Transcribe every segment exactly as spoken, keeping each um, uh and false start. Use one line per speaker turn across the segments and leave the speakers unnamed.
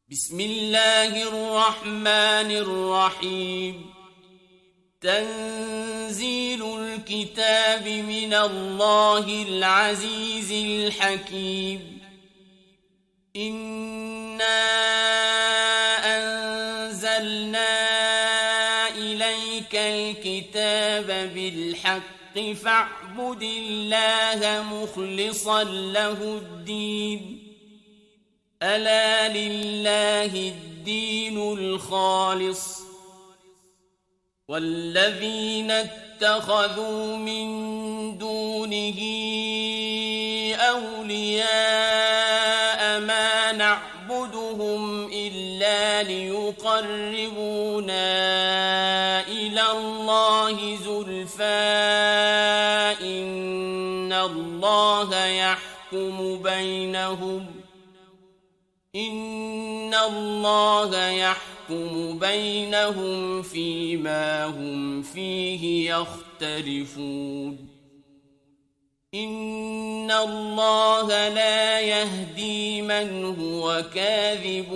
بسم الله الرحمن الرحيم تنزيل الكتاب من الله العزيز الحكيم إنا أنزلنا إليك الكتاب بالحق فاعبد الله مخلصا له الدين ألا لله الدين الخالص والذين اتخذوا من دونه أولياء ما نعبدهم إلا ليقربونا إلى الله زلفى إن الله يحكم بينهم إن الله يحكم بينهم فيما هم فيه يختلفون إن الله لا يهدي من هو كاذب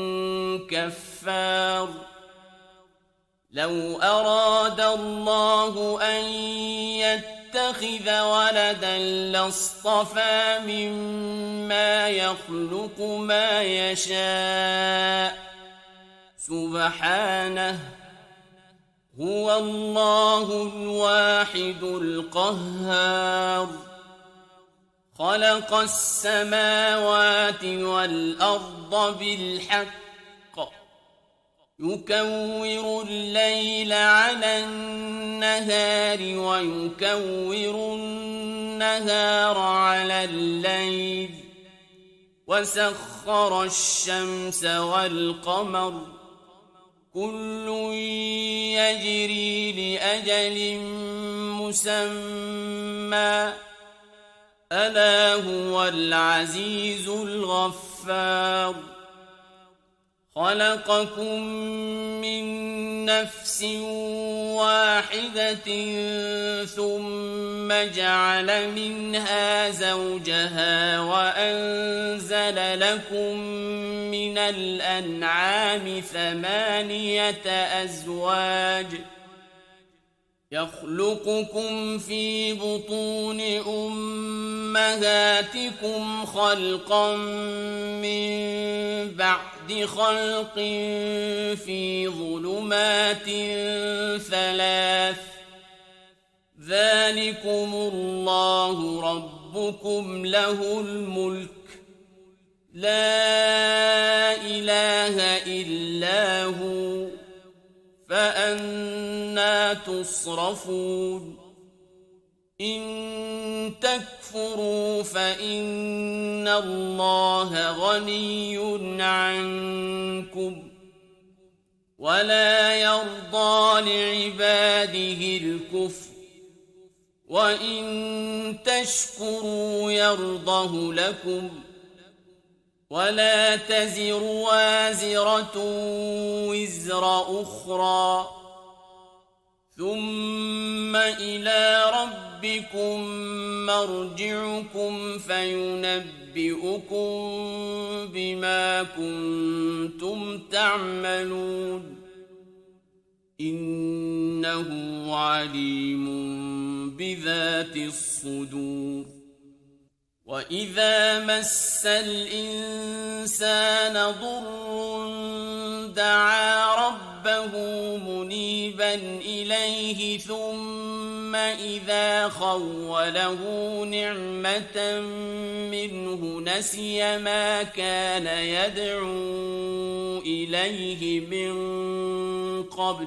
كفار لو أراد الله أن يتقى يتخذ ولدا لاصطفى مما يخلق ما يشاء سبحانه هو الله الواحد القهار خلق السماوات والأرض بالحق يكور الليل على النهار ويكور النهار على الليل وسخر الشمس والقمر كل يجري لأجل مسمى ألا هو العزيز الغفار خلقكم من نفس واحدة ثم جعل منها زوجها وأنزل لكم من الأنعام ثمانية أزواج يخلقكم في بطون أمهاتكم خلقا من بعد خلق في ظلمات ثلاث ذلكم الله ربكم له الملك لا إله إلا هو فأنى تصرفون إن تكفروا فإن الله غني عنكم ولا يرضى لعباده الكفر وإن تشكروا يرضه لكم ولا تزر وازرة وزر أخرى ثم إلى ربكم مرجعكم فينبئكم بما كنتم تعملون إنه عليم بذات الصدور وإذا مس الإنسان ضر دعا ربه منيبا إليه ثم إذا خوله نعمة منه نسي ما كان يدعو إليه من قبل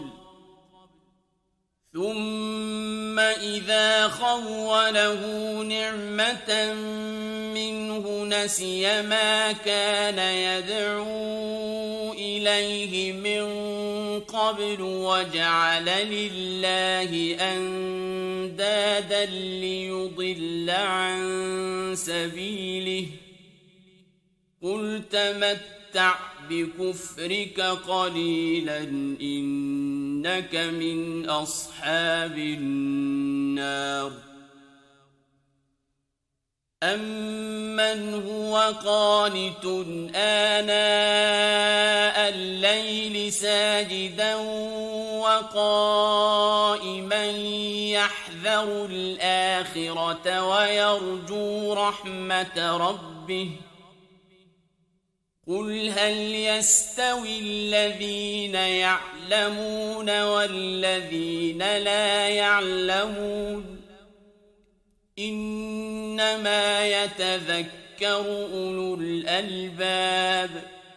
ثم إذا خوله نعمة منه نسي ما كان يدعو إليه من قبل وجعل لله أندادا ليضل عن سبيله قل تمتع بكفرك قليلا إنك من أصحاب النار أَمَّنْ هُوَ قَانِتٌ آنَاءَ الليل ساجدا وقائما يحذر الآخرة ويرجو رحمة ربه قل هل يستوي الذين يعلمون والذين لا يعلمون إنما يتذكر أولو الألباب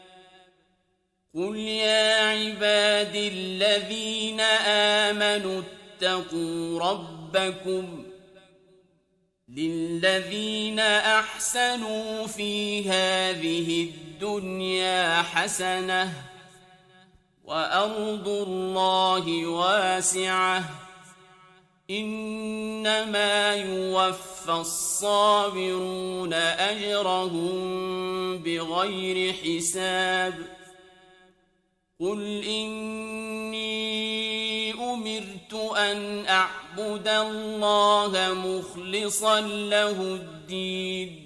قل يا عبادي الذين آمنوا اتقوا ربكم للذين أحسنوا في هذه الدنيا حسنة وأرض الله واسعة إنما يوفى الصابرون أجرهم بغير حساب قل إني أمرت أن أعبد الله مخلصا له الدين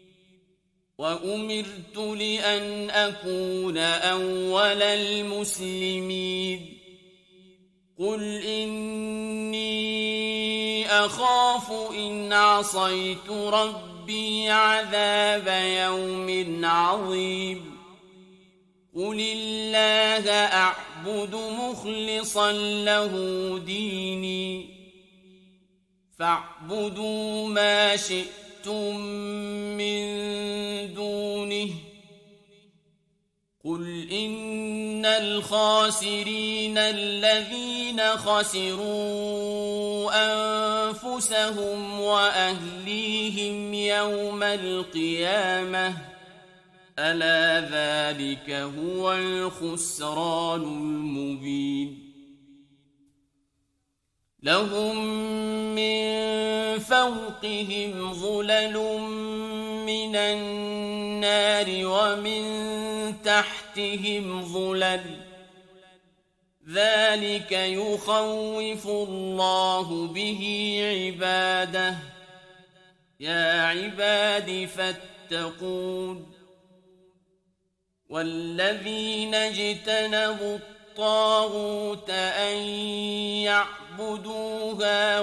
وأمرت لأن أكون أول المسلمين قل إني أخاف إن عصيت ربي عذاب يوم عظيم قل الله أعبد مخلصا له ديني فاعبدوا ما شئتم من دونه قل إن الخاسرين الذين خسروا أنفسهم وأهليهم يوم القيامة ألا ذلك هو الخسران المبين لهم من فوقهم ظلل من النار ومن تحتهم ظلل ذلك يخوف الله به عباده يا عباد فاتقون والذين اجتنبوا الطاغوت أن يعبدوها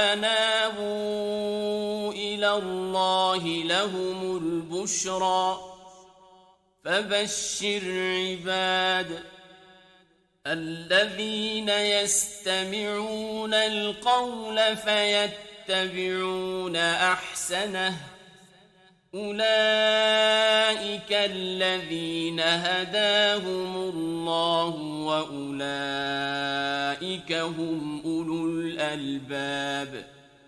وأنابوا إلى الله لهم البشرى فبشر عباد الذين يستمعون القول فيتبعون أحسنه أولئك الذين هداهم الله وأولئك هم أولو الألباب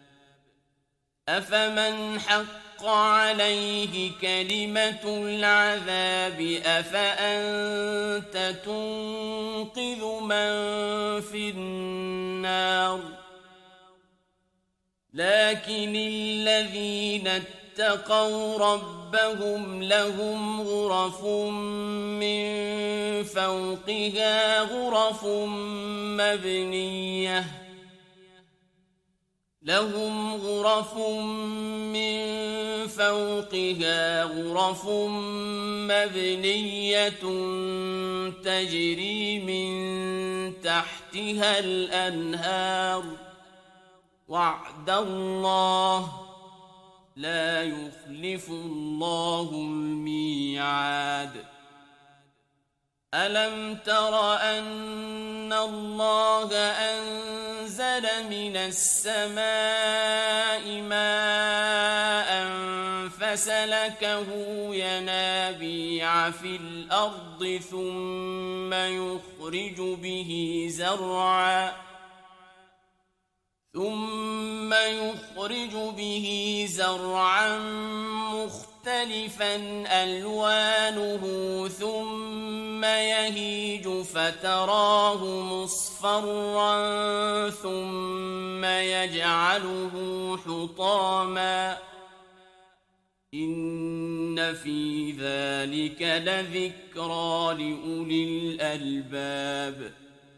أفمن حق عليه كلمة العذاب أفأنت تنقذ من في النار لكن الذين اتقوا ربهم لهم غرف من فوقها غرف مبنية لهم غرف من فوقها غرف مبنية تجري من تحتها الأنهار وعد الله لا يخلف الله الميعاد ألم تر أن الله أنزل من السماء ماء فسلكه ينابيع في الأرض ثم يخرج به زرعا ثم يخرج به زرعا مختلفا ألوانه ثم يهيج فتراه مصفرا ثم يجعله حطاما إن في ذلك لذكرى لأولي الألباب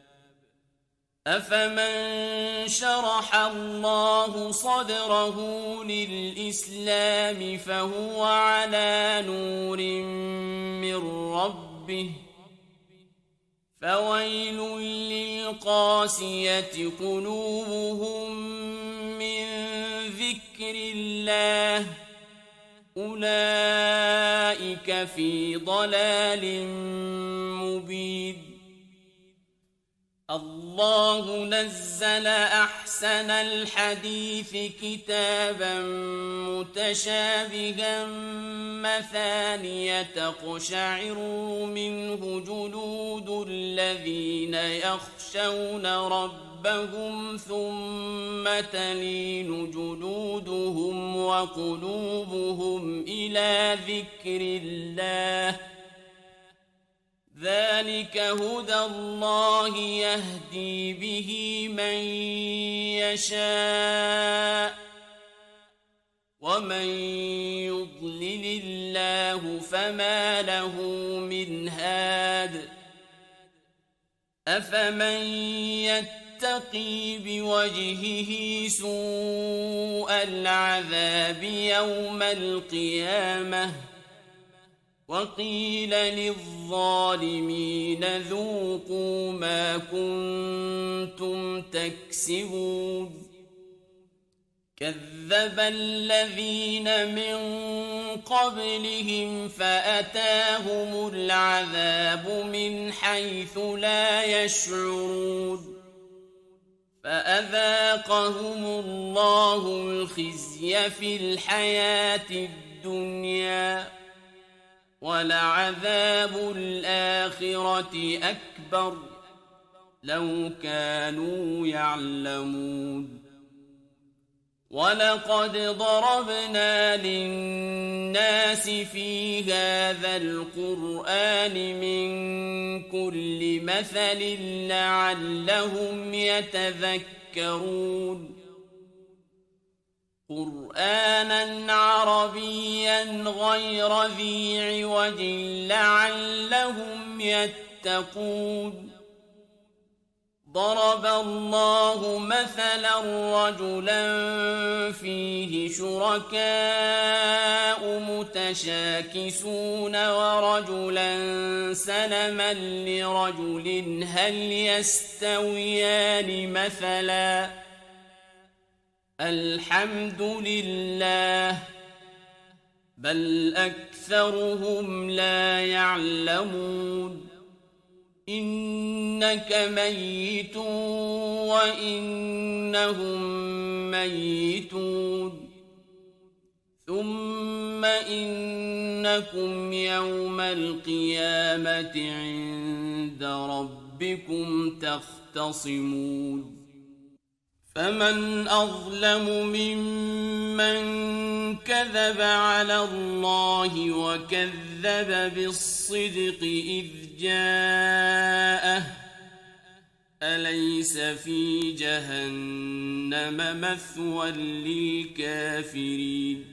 أفمن شرح الله صدره للإسلام فهو على نور من ربه فويل للقاسية قلوبهم من ذكر الله أولئك في ضلال مبين. الله نزل أحسن الحديث كتابا متشابها مثانية تقشعر منه جلود الذين يخشون ربهم ثم تلين جلودهم وقلوبهم إلى ذكر الله ذلك هدى الله يهدي به من يشاء ومن يضلل الله فما له من هاد أفمن يتقي بوجهه سوء العذاب يوم القيامة وقيل للظالمين ذوقوا ما كنتم تكسبون كذب الذين من قبلهم فأتاهم العذاب من حيث لا يشعرون فأذاقهم الله الخزي في الحياة الدنيا ولعذاب الآخرة أكبر لو كانوا يعلمون ولقد ضربنا للناس في هذا القرآن من كل مثل لعلهم يتذكرون قرآنا عربيا غير ذي عوج لعلهم يتقون ضرب الله مثلا رجلا فيه شركاء متشاكسون ورجلا سلما لرجل هل يستويان مثلا الحمد لله بل أكثرهم لا يعلمون إنك ميت وإنهم ميتون ثم إنكم يوم القيامة عند ربكم تختصمون فمن أظلم ممن كذب على الله وكذب بالصدق إذ جاءه أليس في جهنم مثوى للكافرين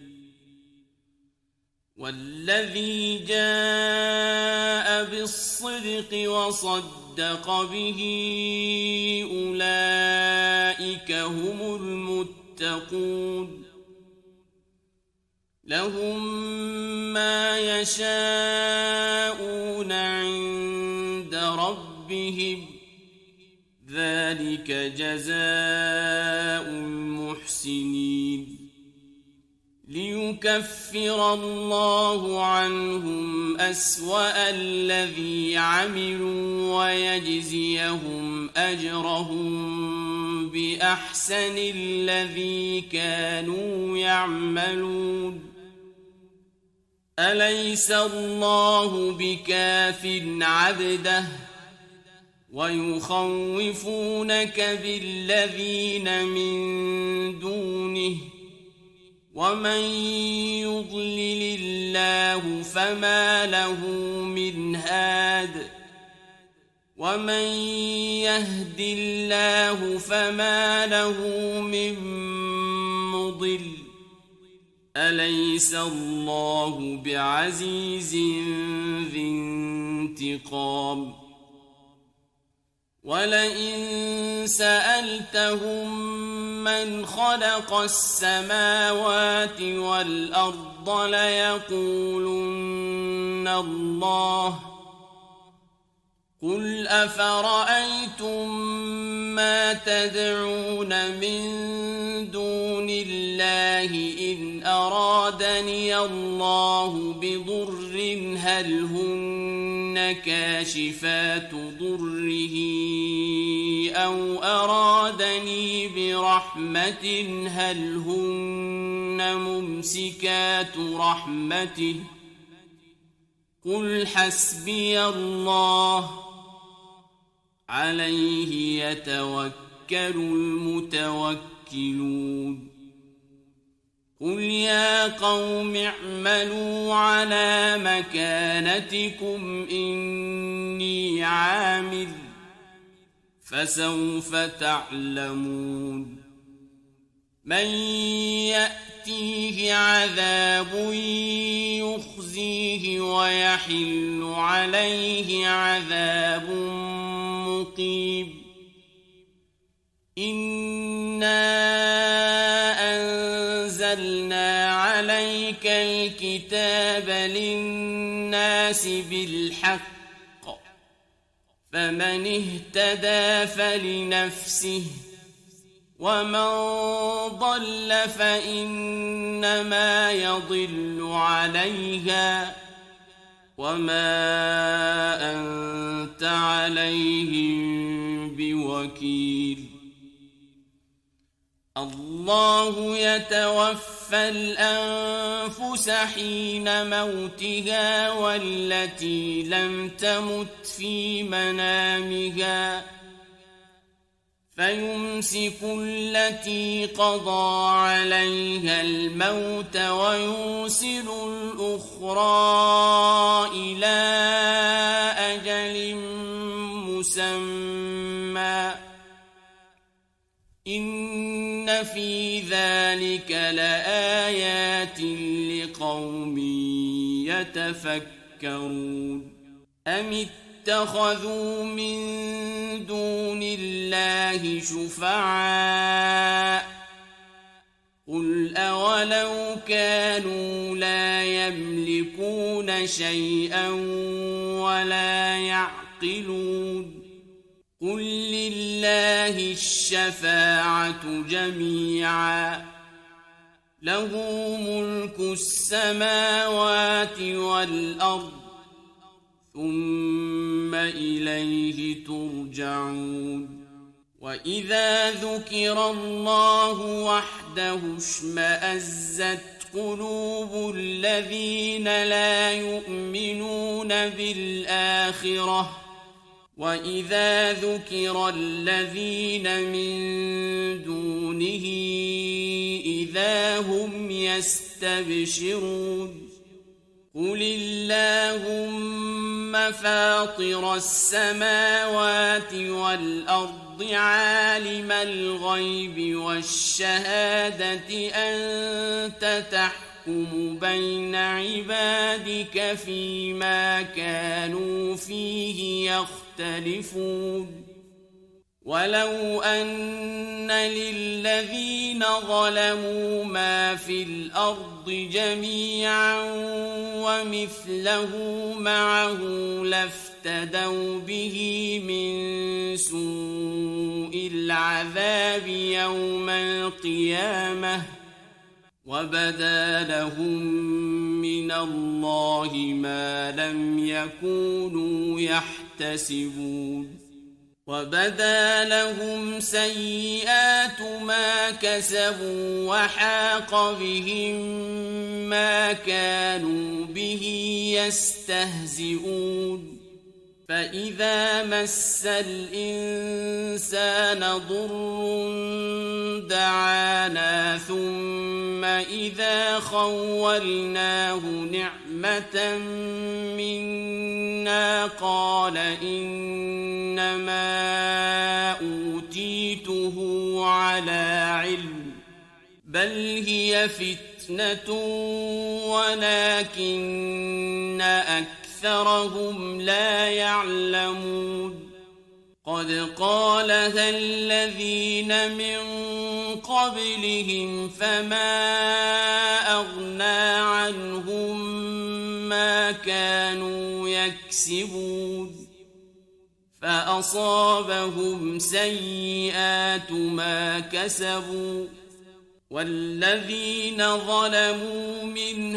والذي جاء بالصدق وصدق به أولئك هم المتقون لهم ما يشاءون عند ربهم ذلك جزاء المحسنين ليكفر الله عنهم أسوأ الذي عملوا ويجزيهم أجرهم بأحسن الذي كانوا يعملون أليس الله بكاف عبده ويخوفونك بالذين من دونه ومن يضلل الله فما له من هاد ومن يهد الله فما له من مضل أليس الله بعزيز ذي انتقام ولئن سألتهم من خلق السماوات والأرض ليقولن الله قل أفرأيتم ما تدعون من دون الله إن أرادني الله بضر هل هن كاشفات ضره أو أرادني برحمة هل هن ممسكات رحمته قل حسبي الله عليه يتوكل المتوكلون قل يا قوم اعملوا على مكانتكم إني عامل فسوف تعلمون من يأتيه عذاب يخزيه ويحل عليه عذاب مقيم إنا أنزلنا عليك الكتاب للناس بالحق فمن اهتدى فلنفسه ومن ضل فإنما يضل عليها وما أنت عليهم بوكيل الله يتوفى الأنفس حين موتها والتي لم تمت في منامها فيمسك التي قضى عليها الموت ويرسل الأخرى إلى أجل مسمى إن في ذلك لآيات لقوم يتفكرون أم اتخذوا من دون الله شفعاء قل أولو كانوا لا يملكون شيئا ولا يعقلون قل لله الشفاعة جميعا له ملك السماوات والأرض ثم إليه ترجعون وإذا ذكر الله وحده اشمأزت قلوب الذين لا يؤمنون بالآخرة وإذا ذكر الذين من دونه إذا هم يستبشرون قل اللهم فاطر السماوات والأرض عالم الغيب والشهادة أنت تحكم بين عبادك فيما كانوا فيه يختلفون ولو أن للذين ظلموا ما في الأرض جميعا ومثله معه لافتدوا به من سوء العذاب يوم القيامة وبدا لهم من الله ما لم يكونوا يحتسبون وبدا لهم سيئات ما كسبوا وحاق بهم ما كانوا به يستهزئون فإذا مس الإنسان ضر دعانا ثم إذا خولناه نعمة منا قال إنما أوتيته على علم بل هي فتنة ولكن أكثرهم لا يعلمون قد قالها الذين من قبلهم فما أغنى عنهم ما كانوا يكسبون فأصابهم سيئات ما كسبوا والذين ظلموا من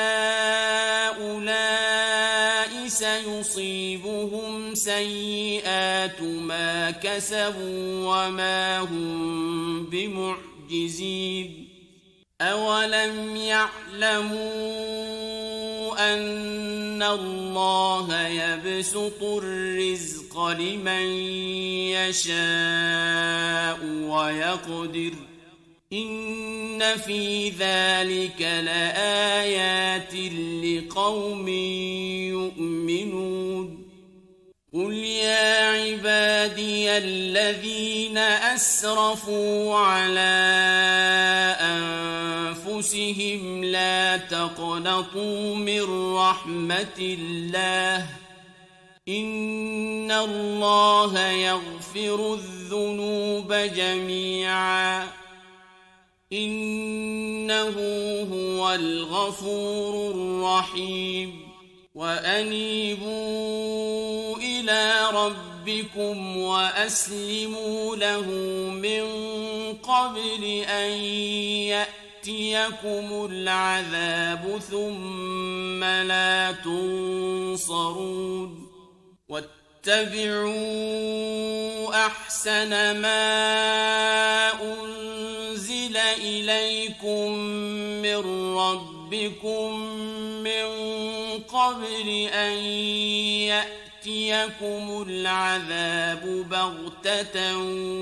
هؤلاء سيصيبهم سيئات ما كسبوا وما هم بمعجزين أولم يعلموا أن الله يبسط الرزق لمن يشاء ويقدر إن في ذلك لآيات لقوم يؤمنون قل يا عبادي الذين أسرفوا على أنفسهم لا تقنطوا من رحمة الله إن الله يغفر الذنوب جميعا إنه هو الغفور الرحيم وأنيبوا إلى ربكم وأسلموا له من قبل أن يأتيكم العذاب ثم لا تنصرون واتبعوا أحسن ما أنزل إليكم من ربكم من قبل أن يأتيكم العذاب بغتة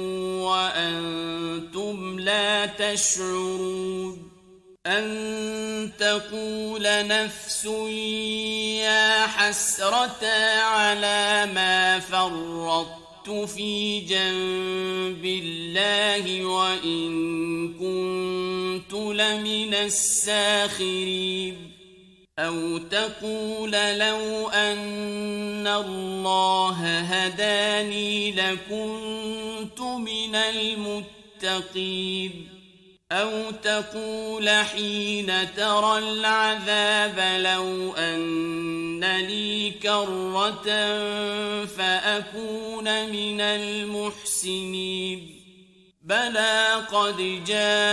وأنتم لا تشعرون أن تقول نفس يا حسرة على ما فرطت في جنب الله وإن كنت لمن الساخرين أو تقول لو أن الله هداني لكنت من المتقين أو تقول حين ترى العذاب لو أن لي كرة فأكون من المحسنين بلى قد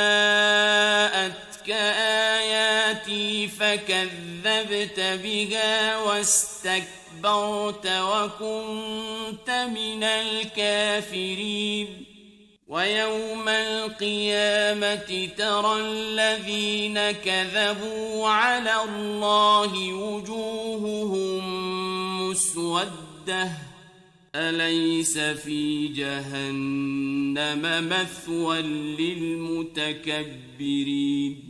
جاءتك آياتي فكذبت بها واستكبرت وكنت من الكافرين ويوم القيامة ترى الذين كذبوا على الله وجوههم مسودة أليس في جهنم مثوى للمتكبرين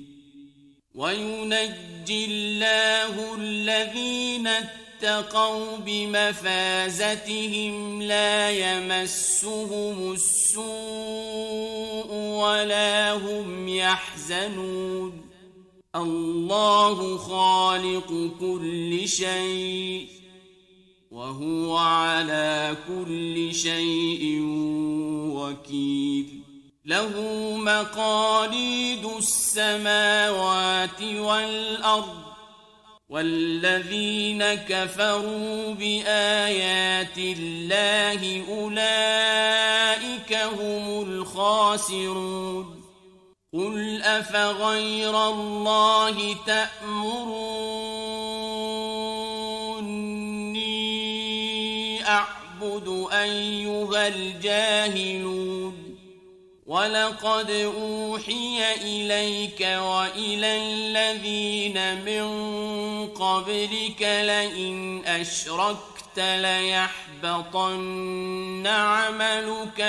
وينجي الله الذين اتقوا بمفازتهم لا يمسهم السوء ولا هم يحزنون الله خالق كل شيء وهو على كل شيء وكيل له مقاليد السماوات والأرض والذين كفروا بآيات الله أولئك هم الخاسرون قل أفغير الله تأمروني أعبد أيها الجاهلون ولقد أوحي إليك وإلى الذين من قبلك لئن أشركت ليحبطن عملك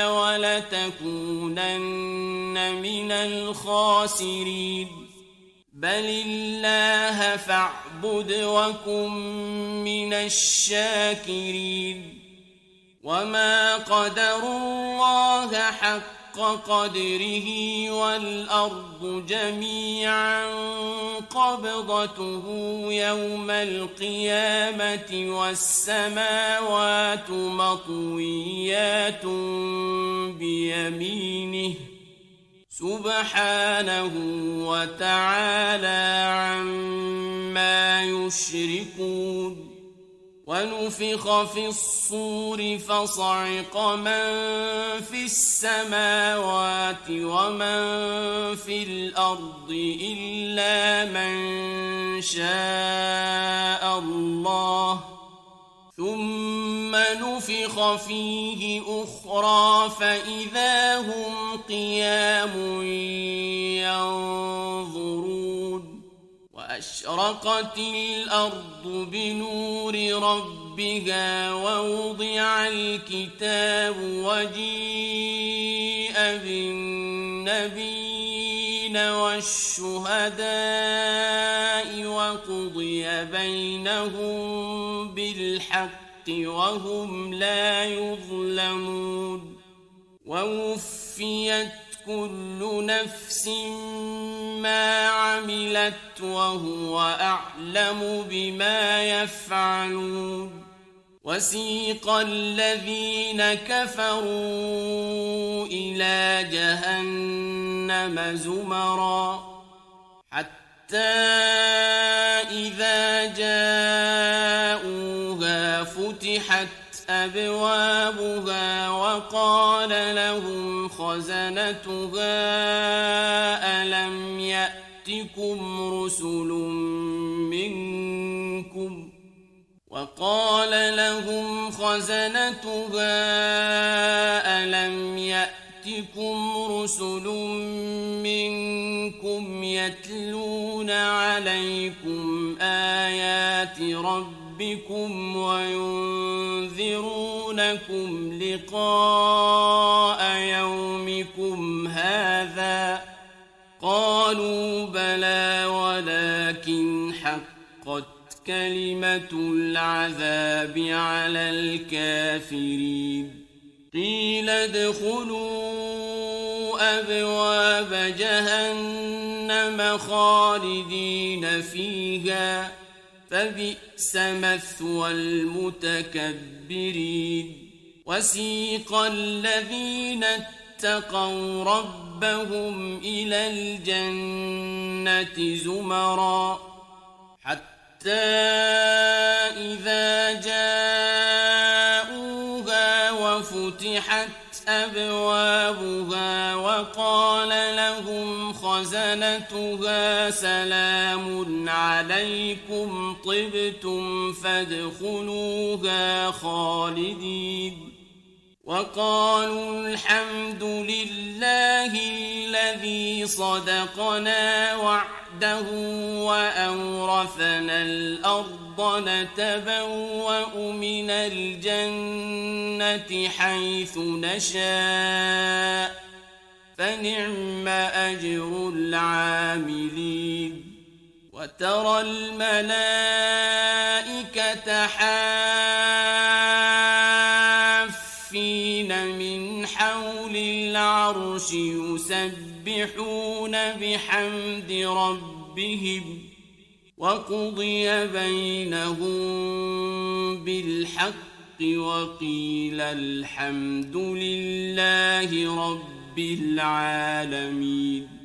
ولتكونن من الخاسرين بل الله فاعبد وكن من الشاكرين وما قدروا الله حق قدره والأرض جميعا قبضته يوم القيامة والسماوات مطويات بيمينه سبحانه وتعالى عما يشركون ونفخ في الصور فصعق من في السماوات ومن في الأرض إلا من شاء الله ثم نفخ فيه أخرى فإذا هم قيام ينظرون وأشرقت الأرض بنور ربها ووضع الكتاب وجيء بالنبيين والشهداء وقضي بينهم بالحق وهم لا يظلمون ووفيت كل نفس ما عملت وهو أعلم بما يفعلون وسيق الذين كفروا إلى جهنم زمرا حتى إذا جاءوها فتحت أبوابها وقال لهم خزنتها ألم يأتكم رسل منكم وقال لهم خزنتها ألم يأتكم رسل منكم يتلون عليكم آيات ربكم وينذرونكم لقاء يومكم هذا قالوا بلى ولكن حقت كلمة العذاب على الكافرين قيل ادخلوا أبواب جهنم خالدين فيها فبئس مثوى المتكبرين وسيق الذين اتقوا ربهم إلى الجنة زمرا حتى إذا جاءوها وفتحت أبوابها وقال لهم خزنتها سلام عليكم طبتم فادخلوها خالدين وقالوا الحمد لله الذي صدقنا وعده وأورثنا الأرض نتبوأ من الجنة حيث نشاء فنعم أجر العاملين وترى الملائكة حافين من حول العرش يسبحون بحمد ربهم وقضي بينهم بالحق وقيل الحمد لله رب العالمين